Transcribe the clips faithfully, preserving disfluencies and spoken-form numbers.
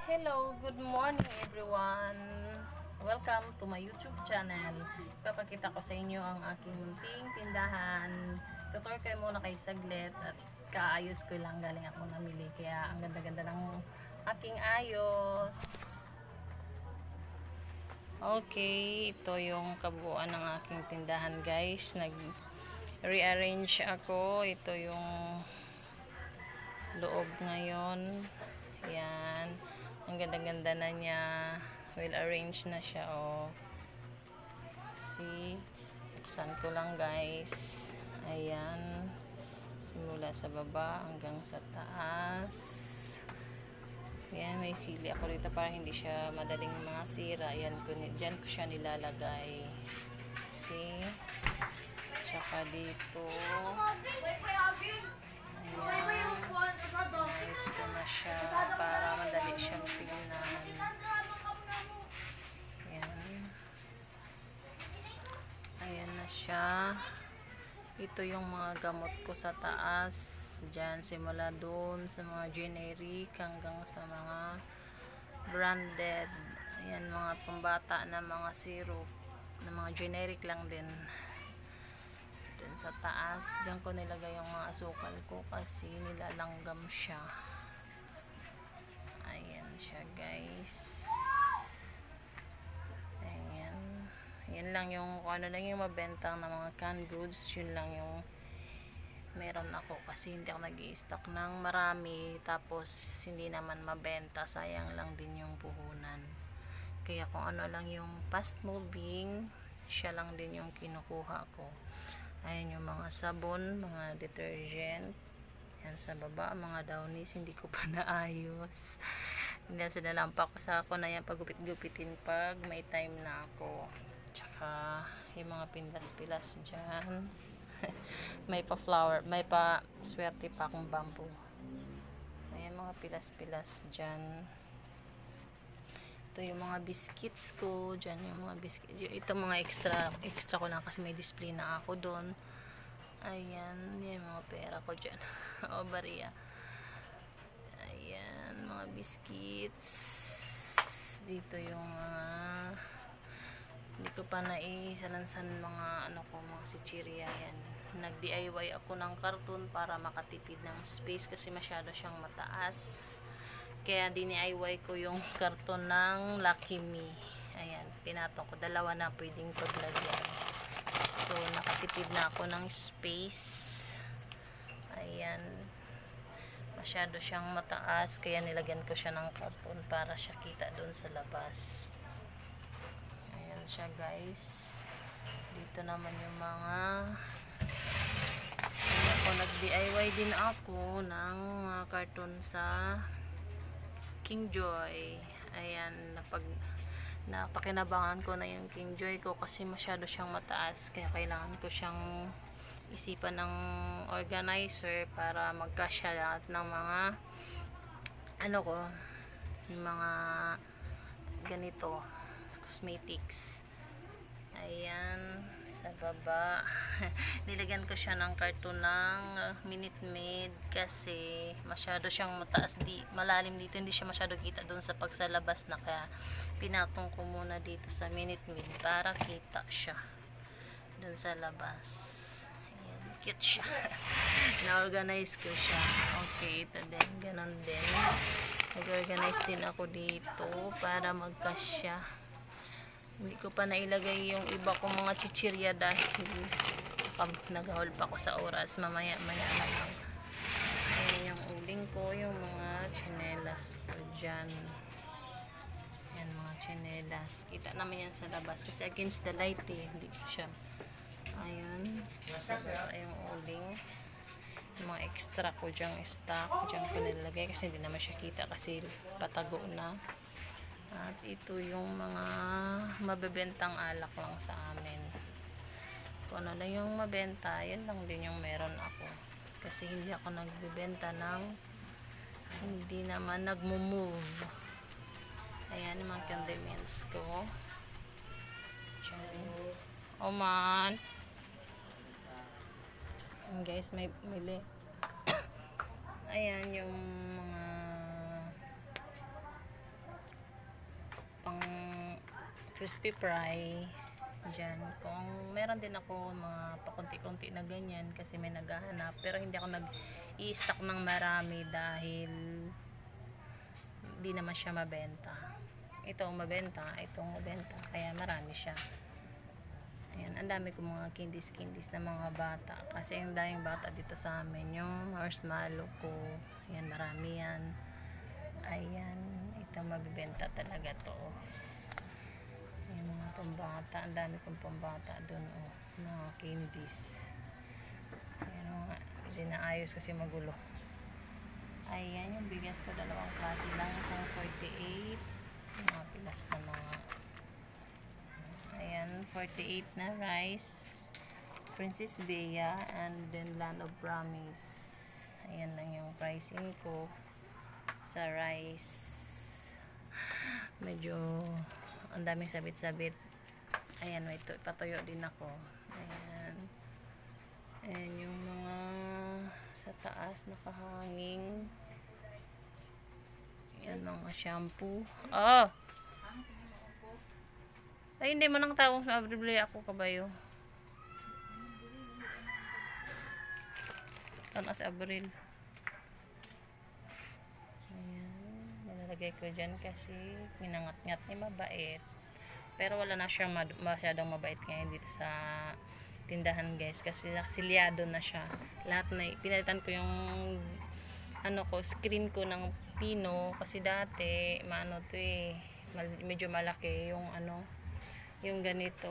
Hello, good morning everyone. Welcome to my YouTube channel. Papakita ko sa inyo ang aking munting tindahan. Tutor kayo muna kayo saglit at kaayos ko lang, galing ako namili. Kaya ang ganda-ganda ng aking ayos. Okay, ito yung kabuuan ng aking tindahan guys. Nag-rearrange ako. Ito yung loob ngayon. Yan. Ang ganda-ganda na niya. Well arranged na siya. Oh. See? Buksan ko lang guys. Ayan. Simula sa baba hanggang sa taas. Ayan. May sili ako dito para hindi siya madaling mga sira. Ayan. Diyan ko siya nilalagay. See? Tsaka dito. Ayan. Ayos ko na siya para madali siyang tingnan. Ayan. Ayan na siya. Ito yung mga gamot ko sa taas. Diyan, simula doon sa mga generic hanggang sa mga branded. Ayan, mga pambata na mga syrup na mga generic lang din. Sa taas, diyan ko nilagay yung mga asukal ko kasi nilalanggam siya. Ayan siya guys. Ayan. Yan lang yung kung ano lang yung mabentang na mga canned goods. Yun lang yung meron ako kasi hindi ako nag-i-stock ng marami tapos hindi naman mabenta. Sayang lang din yung puhunan. Kaya kung ano lang yung fast moving, siya lang din yung kinukuha ko. Ayan yung mga sabon, mga detergent. Yan sa baba, mga downies, hindi ko pa naayos. Hindi na sinalampa ko sa ako na yan pagupit-gupitin pag may time na ako. Tsaka yung mga pindas-pilas dyan. May pa flower, may pa swerte pa akong bamboo. Ayan mga pilas-pilas dyan. Ito yung mga biscuits ko. Diyan yung mga biscuits. Ito mga extra. Extra ko lang kasi may display na ako doon. Ayan. Yan mga pera ko dyan. O, bariya. Ayan. Mga biscuits. Dito yung mga hindi ko pa naisalansan mga ano ko, mga sichirya. Yan. Nag-D I Y ako ng karton para makatipid ng space kasi masyado siyang mataas. Kaya D I Y ko yung karton ng Lucky Me. Ayan, pinatong ko. Dalawa na pwedeng paglagyan. So, nakatipid na ako ng space. Ayan. Masyado siyang mataas. Kaya nilagyan ko siya ng karton para siya kita doon sa labas. Ayan siya guys. Dito naman yung mga ako nag-D I Y din ako ng mga karton sa King Joy. Ayan, napag napakinabangan ko na yung King Joy ko kasi masyado siyang mataas kaya kailangan ko siyang isipan ng organizer para magkasya lahat ng mga ano ko, yung mga ganito cosmetics. Ayan, sa baba nilagyan ko siya ng karton ng Minute Maid kasi masyado siyang mataas, di, malalim dito, hindi siya masyado kita doon sa pagsalabas na, kaya pinatong ko muna dito sa Minute Maid para kita siya doon sa labas. Ayan, cute siya. Na-organize ko siya. Okay, ito din, ganon din. Nag-organize din ako dito para magkasya. Hindi ko pa nailagay yung iba kong mga chichirya dahil nag-haul pa ako sa oras. Mamaya maya na lang. Ayan yung uling ko, yung mga chinelas ko dyan. Ayan mga chinelas. Kita naman yan sa labas kasi against the light eh. Hindi ko siya. Ayan. Ayan yung uling. Yung mga extra ko dyang stock. Diyan ko nilagay kasi hindi naman siya kita kasi patago na. At ito yung mga mabebentang alak lang sa amin. Kung ano lang yung mabenta, yan lang din yung meron ako. Kasi hindi ako nagbebenta ng hindi naman nagmo-move. Ayan yung mga condiments ko. Diyan. Oh man. Ayan guys, may mili. Ayan yung mga crispy fry. Diyan. Kung meron din ako mga pakunti-kunti na ganyan kasi may naghahanap. Pero hindi ako nag-i-stock ng marami dahil hindi naman siya mabenta. Ito ang mabenta, ito ang mabenta. Kaya marami siya. Ayan, ang dami ko mga candies-candies na mga bata. Kasi yung daming bata dito sa amin. Yung marshmallow ko. Ayan, marami yan. Ayan, ito mabibenta talaga to. Ayan, mga pambata. Ang dami kong pambata dun. Oh, mga candies. Ayan, mga, hindi na ayos kasi magulo. Ayan, yung bigas ko dalawang klase lang. Isang forty-eight. Mga pilas na mga. Ayan, forty-eight na rice. Princess Bea. And then Land of Promise. Ayan lang yung pricing ko sa rice. Medyo ang daming sabit-sabit. Ayan, may patuyo din ako. Ayan. Ayan yung mga sa taas nakahanging. Ayan mga shampoo. Oh! Ay, hindi mo nang tawag sa bibili ako kabayo. Saan as Abril? Nilalagay ko dyan kasi minangat-ngat ni mabait. Pero wala na siya masyadong mabait ngayon dito sa tindahan guys. Kasi silyado na siya. Lahat na, pinalitan ko yung ano ko, screen ko ng pino. Kasi dati, maano to eh, medyo malaki yung ano, yung ganito.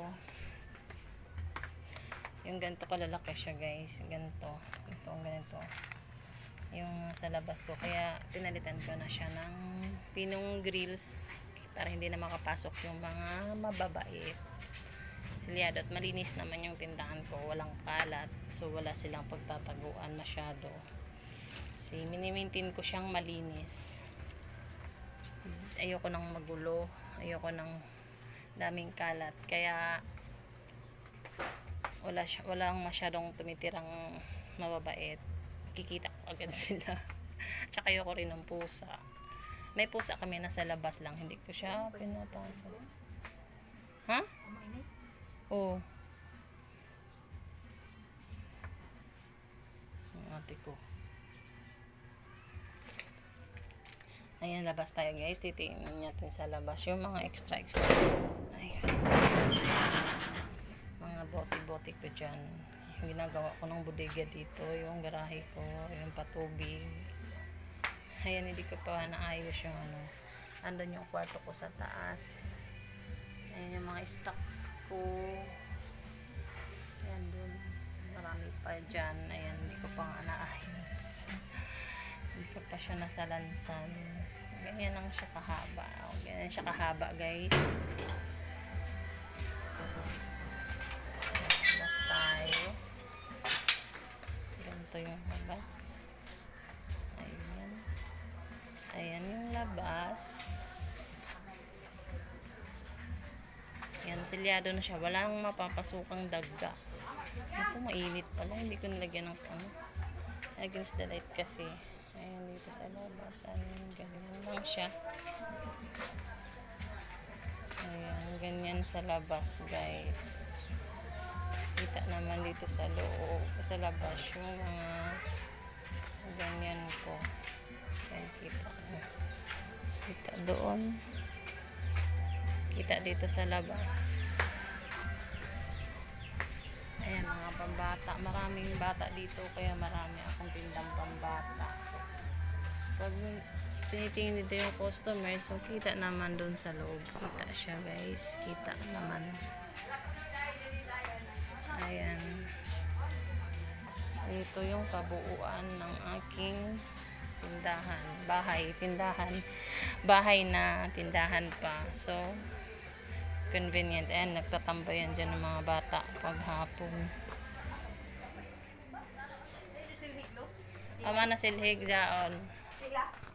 Yung ganito kalalaki siya guys. Ganito. Ito ang ganito. Yung sa labas ko, kaya pinalitan ko na siya ng pinong grills para hindi na makapasok yung mga mababait. Silyado at malinis naman yung tindahan ko, walang kalat, so wala silang pagtataguan masyado. Si mini-maintain ko siyang malinis. Ayoko nang magulo, ayoko nang daming kalat, kaya wala siya, walang masyadong tumitirang mababait. Kikita ko agad sila. Tsaka ayoko rin ng pusa. May pusa kami nasa labas lang. Hindi ko siya pinapasok. Ha? Oo. Ang ate ko. Ayan, labas tayo guys. Titingnan natin sa labas yung mga extra extra. Ayan. Mga bote-bote ko dyan. Ginagawa ko ng bodega dito, yung garahe ko, yung patubig. Ayan, hindi ko pa naayos yung ano. Andun yung kwarto ko sa taas. Ayan yung mga stocks ko. Ayan dun. Marami pa dyan. Ayan, hindi ko pa nga naayos. Hindi ko pa siya nasalansan. Ganyan lang siya kahaba. Ganyan siya kahaba guys. Tayo. Ganito yung labas. Ayan. Ayan yung labas. Ayan, silyado na siya. Walang mapapasukang dagga. Ito, mainit pala. Hindi ko nilagyan ng ano. Against the light kasi. Ayan, dito sa labas. Ayan, ganyan lang siya. Ayan, ganyan sa labas, guys. Kita naman dito sa loob, sa labas yung mga ganyan ko. Ayan, kita. Kita doon. Kita dito sa labas. Ayan, mga pambata. Maraming bata dito, kaya marami akong tindang pambata. Pag tinitingin dito yung customer, so kita naman doon sa loob. Kita siya guys. Kita naman. Ayan. Ito yung kabuuan ng aking tindahan. Bahay, tindahan. Bahay na tindahan pa. So, convenient. Ayan, nagtatambayan dyan ng mga bata paghapon. Tama na silhig dyan.